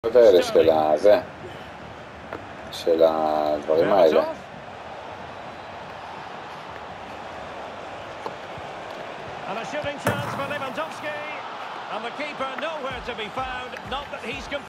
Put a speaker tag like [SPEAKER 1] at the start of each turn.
[SPEAKER 1] potere ce l'ha, ce l'ha Dvorimale.
[SPEAKER 2] And a shooting chance for Lewandowski, and the keeper nowhere to be found. Not that he's